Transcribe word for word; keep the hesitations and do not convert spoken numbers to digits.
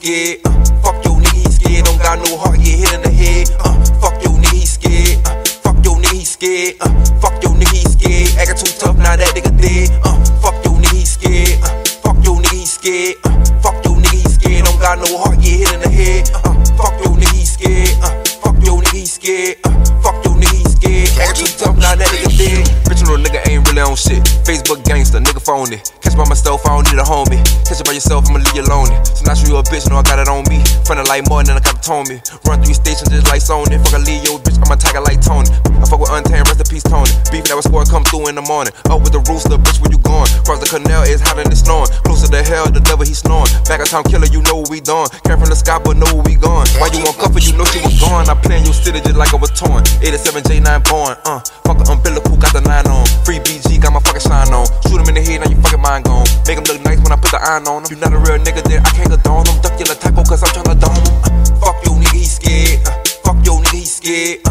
scared. Uh, fuck your nigga, he scared. Don't got no heart, get hit in the head. Uh, fuck your nigga, he scared. Uh, fuck your nigga, he scared. Uh, fuck your nigga, he scared. Acting too tough, now that nigga dead. Uh, fuck your nigga, he scared. Uh, fuck your nigga, he scared. Uh, fuck your nigga, he scared. Don't got no heart, get hit in the head. Uh, fuck your nigga, he scared. Uh, fuck your nigga, he scared. Uh, fuck your nigga, he scared. Acting too tough, now that nigga dead. Rich little nigga ain't really on shit. Facebook gangster, nigga phony. Catch by myself, I don't need a homie. Catch it by yourself, I'ma leave you lonely. So now you a bitch, know I got it on me. Frontin' like more than a cop told me. Run through stations just like Sony. Fuck a Leo bitch, I'm a tiger like Tony. I fuck with Untamed, rest in peace Tony. Beef that was scored, come through in the morning. Up with the rooster, bitch, where you going? Cross the canal, it's hot and it's snowing. Closer to hell, the devil he snoring. Back of town killer, you know what we doing. Came from the sky, but know where we going. Why you want comfort, you know she was gone. I play in your city just like I was torn. eighty-seven J nine born, uh. Fuck a umbilical, got the nine on. Free B G, got my fucking shine on. Shoot him in the head, now you fucking mind gone. Make him look nice when I put the iron on him. You not a real nigga, then I can't condone him. Duck your taco, cause I'm tryna dome him. Uh, fuck your nigga, he scared. Uh, fuck your nigga, he scared.